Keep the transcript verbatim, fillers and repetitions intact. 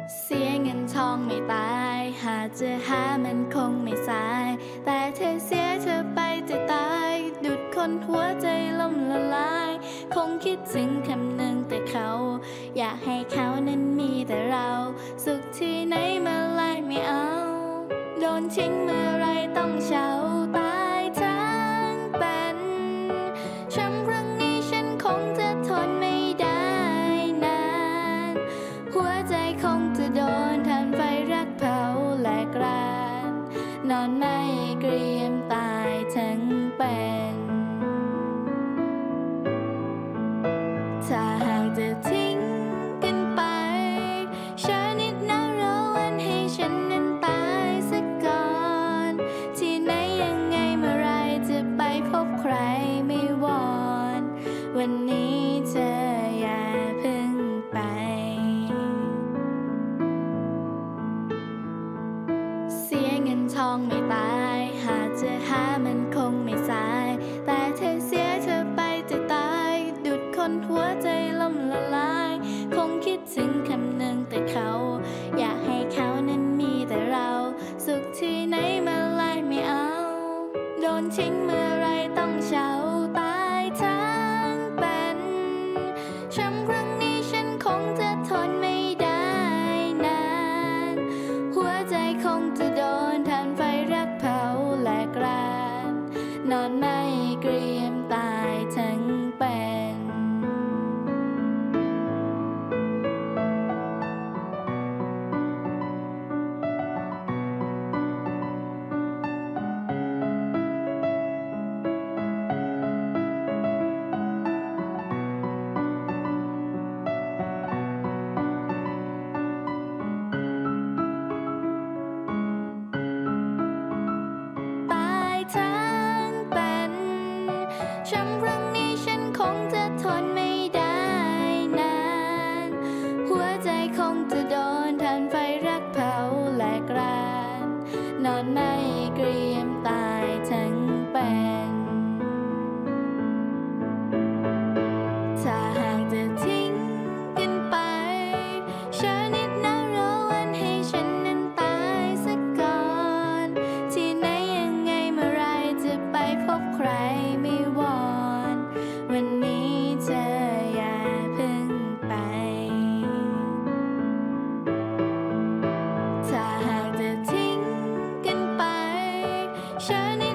เสียเงินทองไม่ตายหากจะหามันคงไม่สายแต่เธอเสียเธอไปจะตายดุดคนหัวใจล่มละลายคงคิดถึงคำหนึ่งแต่เขาอยากให้เขานั้นมีแต่เราสุขที่ไหนมาไล่ไม่เอาโดนทิ้งเมื่อไรต้องเฉาตายทั้งเป็นช้ำครั้งนี้ฉันคงจะทนไม่ได้นานหัวใจคงจะโดนทานไฟรักเผาแหลกรานนอนไม่เกรียมตายทั้งเป็นถ้าหากจะทิ้งกันไปช้านิดนะรอวันให้ฉันนั้นตายสักก่อนที่ไหนยังไงเมื่อไรจะไปพบใครไม่วอนวันนี้เธออย่าเพิ่งไปเสียเงินทองไม่ตายหากจะหามันคงไม่สายแต่เธอเสียเธอไปจะตายดุดคนหัวใจล่มละลายคงคิดถึงคำหนึ่งแต่เขาอยากให้เขานั้นมีแต่เราสุขที่ไหนมาไล่ไม่เอาโดนทิ้งเมื่อไรต้องเฉาตายทั้งเป็นช้ำครั้งนี้ฉันคงจะทนไม่ได้นานหัวใจคงจะโดนทานไฟรักเผาแหลกรานนอนไม่เกรียมตายทั้งเป็นตายทั้งเป็นช้ำครั้งนี้ฉันคงจะทนไม่ได้นานหัวใจคงจะโดนทานไฟรักเผาแหลกรานนอนไม่เกรียมตายทั้งเป็นถ้าหากจะทิ้งกันไปช้านิดนะรอวันให้ฉันนั้นตายสักก่อนที่ไหนยังไงเมื่อไรจะไปพบใครไม่วอนวันนี้เธออย่าเพิ่งไปถ้าหากจะทิ้งกันไปช้านิด